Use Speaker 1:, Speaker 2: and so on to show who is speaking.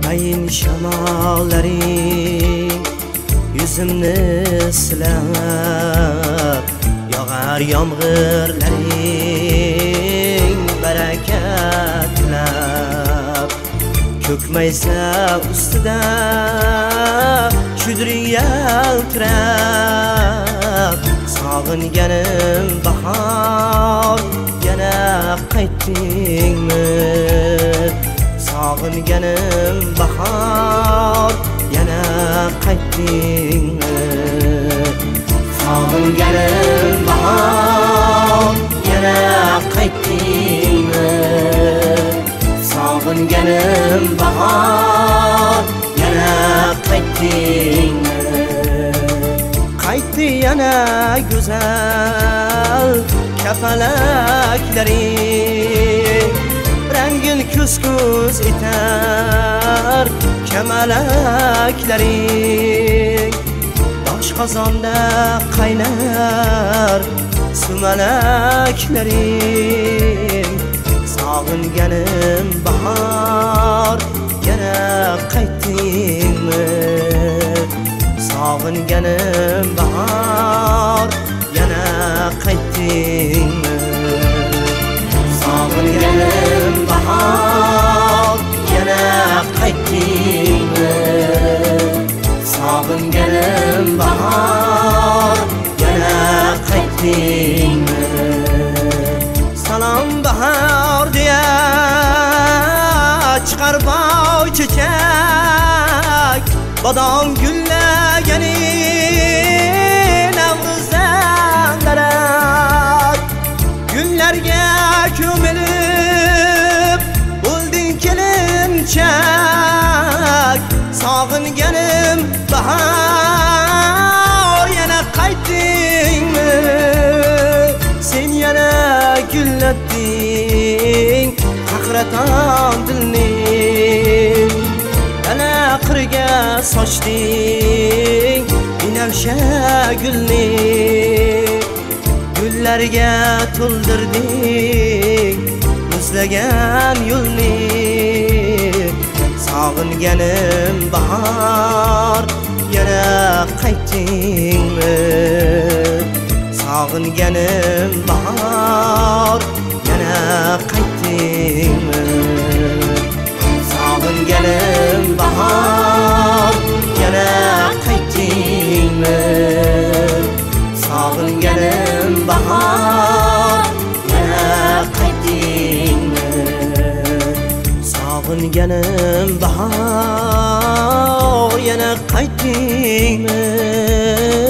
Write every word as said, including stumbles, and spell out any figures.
Speaker 1: Qayin shamollaring yüzimni silab, yog'ar yomg'irlaring barakatlab, ko'k maysa ustida shudring yaltirab, sog'inganim bahor yana qaytdingmi? Sog'inganim bahor yana qaytdingmi? Sog'inganim bahor yana qaytdingmi? Sog'inganim bahor yana qaytdingmi? Qaytdi yana go'zal kapalaklaring, rangin kuz-kuz etar kamalaklaring, doshqozonda qaynar sumalaklaring. Sog'inganim bahor yana qaytdingmi? Sog'inganim bahor yana qaytdingmi? Sog'inganim bahor yana qaytdingmi? Sog'inganim bahor yana qaytdingmi? Salom bahor deya chiqar boy chechak, bodom gullagani Navruzdan darak, gullarga ko'milib bo'lding kelinchak. Sog'inganim bahor yana qaytdingmi? Sen yana gullatding qahraton dilni, dala qirga sochding binafsha gulni, gullarga to'ldirding muzlagan yo'lni. Sog'inganim bahor yana qaytdingmi? Sog'inganim bahor yana qaytdingmi? Sog'inganim bahor yana qaytdingmi? Sog'inganim bahor yana qaytdingmi? Sog'inganim bahor yana qaytdingmi?